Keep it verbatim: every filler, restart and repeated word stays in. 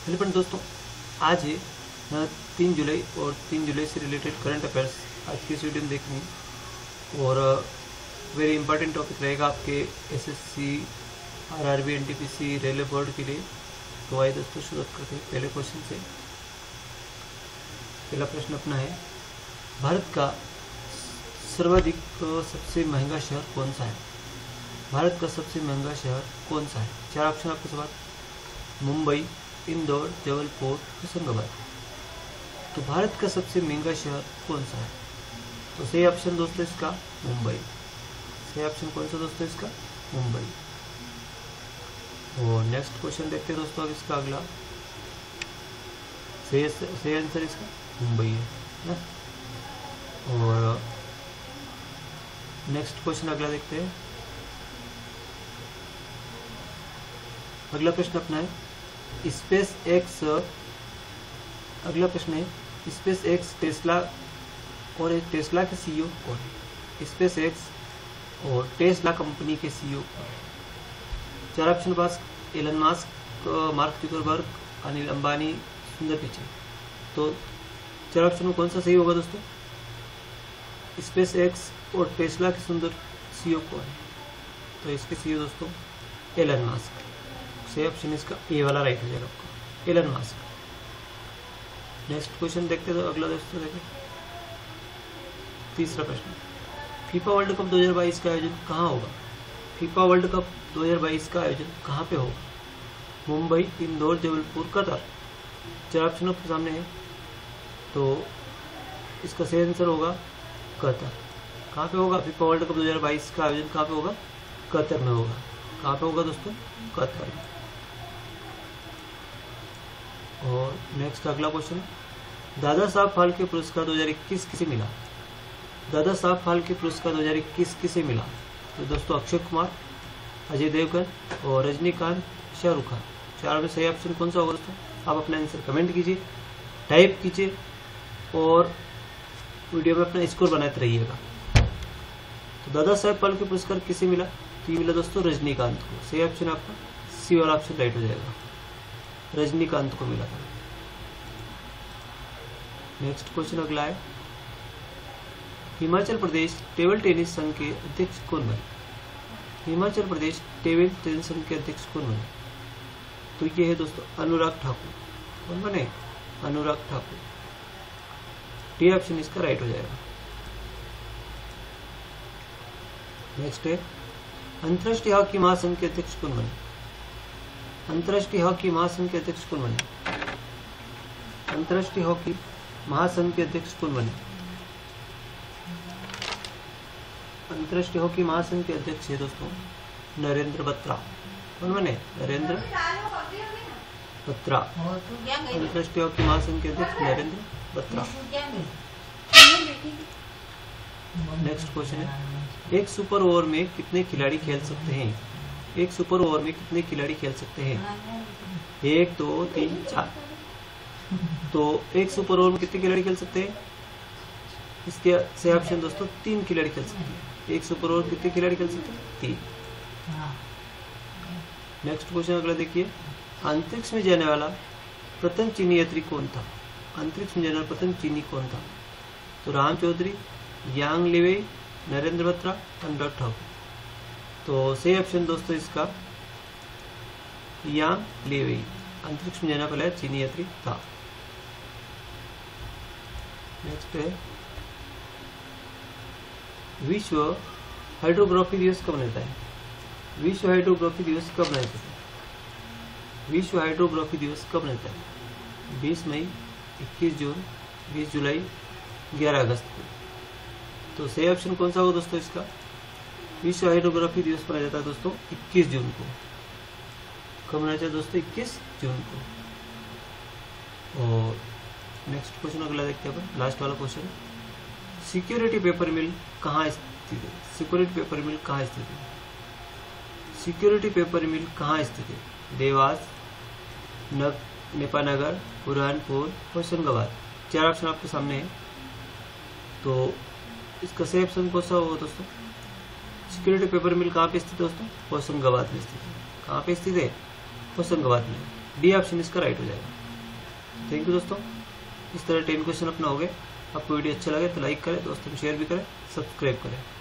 चलिए फ्रेंड दोस्तों, आज है तीन जुलाई और तीन जुलाई से रिलेटेड करंट अफेयर्स आज की इस वीडियो में देखेंगे। और वेरी इंपॉर्टेंट टॉपिक रहेगा आपके SSC, RRB, NTPC, railway board के लिए। तो आइए दोस्तों शुरुआत करते हैं पहले क्वेश्चन से। पहला प्रश्न अपना है, भारत का सर्वाधिक सबसे महंगा शहर कौन सा है? भारत का सबसे महंगा शहर कौन सा है? चार ऑप्शन आपके पास, मुंबई, इंदौर, जबलपुर, होशंगाबाद। तो भारत का सबसे महंगा शहर कौन सा है? तो सही ऑप्शन दोस्तों इसका मुंबई। सही ऑप्शन कौन सा दोस्तों इसका? मुंबई। और नेक्स्ट क्वेश्चन देखते हैं दोस्तों अब इसका अगला। सही सही आंसर इसका मुंबई है ना। और नेक्स्ट क्वेश्चन अगला देखते हैं। अगला प्रश्न अपना है, स्पेस एक्स। अगला प्रश्न है, स्पेस एक्स टेस्ला और टेस्ला के सीईओ कौन है? स्पेस एक्स और टेस्ला कंपनी के सीईओ कौन है? चार ऑप्शन पास, Elon Musk, Mark Zuckerberg, Anil Ambani, Sundar Pichai. तो चार ऑप्शन में कौन सा सही होगा दोस्तों? स्पेस एक्स और टेस्ला के सुंदर सीईओ कौन है? तो इसके सीईओ दोस्तों एलन मास्क। सही ऑप्शन इसका ए वाला राइट हो जाएगा आपका, एलन मास्क। नेक्स्ट क्वेश्चन देखते हैं तो अगला दोस्तों देखें तीसरा प्रश्न, फीफा वर्ल्ड कप दो हज़ार बाईस का आयोजन कहाँ होगा? फीफा वर्ल्ड कप दो हज़ार बाईस का आयोजन कहाँ पे होगा? मुंबई, इंदौर, जबलपुर, कतर। चार ऑप्शन आपके सामने है। तो इसका सही आंसर होगा कतर। कहाँ पे होगा? फीफा वर्ल्ड कप दो हज़ार बाईस का आयोजन कहाँ पे होगा? कतर में होगा। कहाँ पे होगा दोस्तों? कतर में। और नेक्स्ट अगला क्वेश्चन, दादा साहब फाल्के पुरस्कार दो हज़ार इक्कीस किसे मिला? दादा साहब फाल्के पुरस्कार दो हज़ार इक्कीस किसे मिला? तो दोस्तों अक्षय कुमार, अजय देवगन और रजनीकांत, शाहरुख खान। चार में सही ऑप्शन कौन सा होगा दोस्तों? आप अपना आंसर कमेंट कीजिए, टाइप कीजिए और वीडियो में अपना स्कोर बनाते रहिएगा। तो दादा साहब फाल्के पुरस्कार किसे मिला? तो ये मिला दोस्तों रजनीकांत को। सही ऑप्शन आपका सी वाला ऑप्शन राइट हो जाएगा, रजनीकांत को मिला था। नेक्स्ट क्वेश्चन अगला है, हिमाचल प्रदेश टेबल टेनिस संघ के अध्यक्ष कौन बने? हिमाचल प्रदेश टेबल टेनिस संघ के अध्यक्ष कौन बने? तो ये है दोस्तों अनुराग ठाकुर। कौन बने? अनुराग ठाकुर। डी ऑप्शन इसका राइट हो जाएगा। नेक्स्ट है, अंतर्राष्ट्रीय हॉकी महासंघ के अध्यक्ष कौन बने? अंतर्राष्ट्रीय हॉकी महासंघ के अध्यक्ष कौन बने? अंतर्राष्ट्रीय हॉकी महासंघ के अध्यक्ष कौन बने? अंतर्राष्ट्रीय हॉकी महासंघ के अध्यक्ष है दोस्तों नरेंद्र बत्रा। कौन बने? नरेंद्र बत्रा। अंतर्राष्ट्रीय हॉकी महासंघ के अध्यक्ष नरेंद्र बत्रा। नेक्स्ट क्वेश्चन है, एक सुपर ओवर में कितने खिलाड़ी खेल सकते हैं? एक सुपर ओवर में कितने खिलाड़ी खेल सकते हैं? एक, दो, तीन, चार। तो एक सुपर ओवर में कितने खिलाड़ी खेल सकते हैं? इसके सही ऑप्शन दोस्तों तीन खिलाड़ी खेल सकते हैं। एक सुपर ओवर कितने खिलाड़ी खेल सकते हैं? तीन। नेक्स्ट क्वेश्चन अगला देखिए, अंतरिक्ष में जाने वाला प्रथम चीनी यात्री कौन था? अंतरिक्ष में जाने वाला प्रथम चीनी कौन था? तो राम चौधरी, यांग लिवेई, नरेंद्र बत्रा, अनुराग ठाकुर। तो सही ऑप्शन दोस्तों इसका यांग लिवेई, अंतरिक्ष में जाने वाला चीनी यात्री था। नेक्स्ट है, विश्व हाइड्रोग्राफी दिवस कब मनाता है? विश्व हाइड्रोग्राफी दिवस कब मनाता है? विश्व हाइड्रोग्राफी दिवस कब मनाता है? बीस मई, इक्कीस जून, बीस जुलाई, ग्यारह अगस्त को। तो सही ऑप्शन कौन सा होगा दोस्तों इसका? विश्व हाइड्रोग्राफी दिवस मनाया जाता है दोस्तों इक्कीस जून को। कब मनाया जाता है दोस्तों? इक्कीस जून को। और नेक्स्ट क्वेश्चन अगला देखते हैं अपन, लास्ट वाला क्वेश्चन, सिक्योरिटी पेपर मिल कहाँ स्थित है? सिक्योरिटी पेपर मिल कहाँ स्थित है? सिक्योरिटी पेपर मिल कहाँ स्थित है? देवास, नग नेपानगर, बुरहानपुर, होशंगाबाद। चार ऑप्शन आपके सामने है। तो इसका सही ऑप्शन कौन सा होगा दोस्तों? सिक्योरिटी पेपर मिल कहाँ पे स्थित है दोस्तों? होशंगाबाद में स्थित है। कहाँ पे स्थित है? होशंगाबाद में। डी ऑप्शन इसका राइट हो जाएगा। थैंक यू दोस्तों। इस तरह टेन क्वेश्चन अपना हो गए। आपको वीडियो अच्छा लगे तो लाइक करें, दोस्तों को शेयर भी करें, सब्सक्राइब करें।